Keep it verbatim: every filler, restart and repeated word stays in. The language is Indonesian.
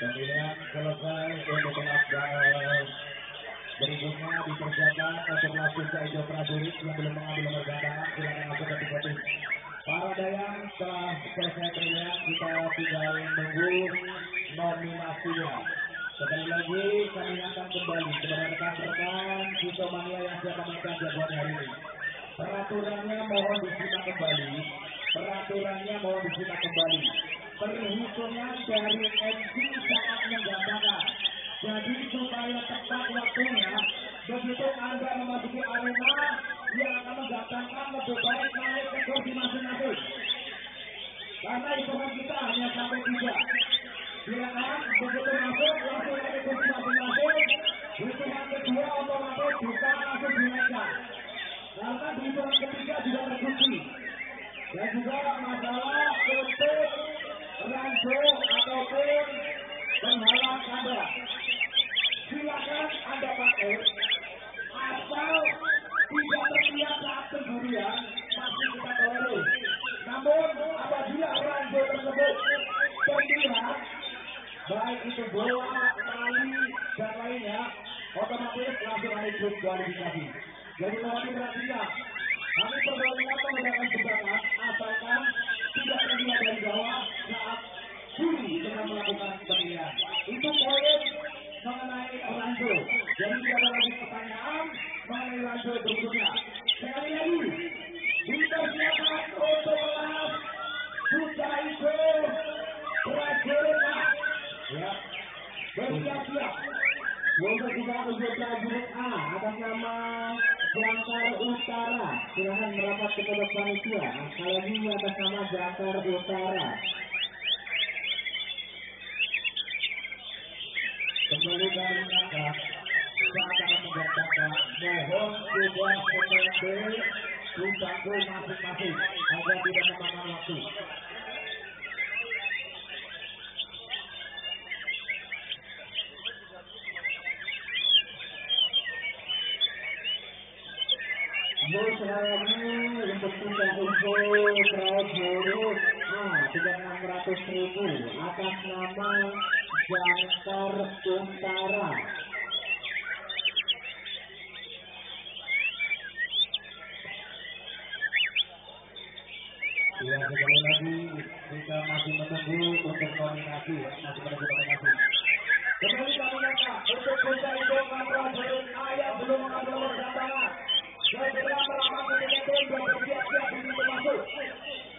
Pemilihan selesai untuk kelas berikutnya dipersiapkan untuk kelas sisa hijau prajurit yang belum mengambil nomor gantangan silakan masuk ke tiga tim. Para dayang setelah selesai pemilihan kita tinggal menunggu nominasinya. Sekali lagi kami ingatkan kembali kepada rekan-rekan Kisomania yang siap memainkan jagoan hari ini. Peraturannya mohon disimak kembali. Peraturannya mohon disimak kembali. Perhitungan dari M C sangat menggambarkan. Jadi supaya tepat waktunya, begitu Anda memasuki arena yang akan menggantarkan lebih baik naik ke kursi masing-masing. Karena hitungan kita hanya sampai tiga. Silakan begitu masuk langsung naik ke kursi masing-masing. Hitungan kedua otomatis bisa langsung dinaikkan. Karena di hitungan ketiga juga terkunci. Dan juga masalah untuk ranjau ataupun penghalang Anda. Silakan Anda pakai asal tidak terlihat saat penjurian masih kita tolerir. Namun apabila ranjau tersebut terlihat baik itu bola, tali dan lainnya, otomatis langsung naik kualifikasi. Jadi mohon diperhatikan. Kami perbolehkan menggunakan jebakan asalkan tidak terlihat dari bawah saat juri sedang melakukan pemilihan. Itu poin mengenai ranjau. Jadi tidak ada lagi pertanyaan mengenai ranjau berikutnya. Sekali lagi, dipersiapkan untuk kelas sudah itu prajurit. Ya, bersiap-siap. Untuk kita untuk prajurit A atas nama Jangkar Utara, silakan merapat kepada panitia. Kali ini atas nama Jangkar Utara. Kembali kami ingatkan, saat akan menggantarkan, mohon tidak mengambil tumpangku masing-masing agar tidak memakan waktu. Bos lagi untuk kita info prajurit A tiga enam ratus ribu atas nama Jangkar Utara. Ya, sekali lagi kita masih menunggu untuk nominasi, masih menunggu nominasi.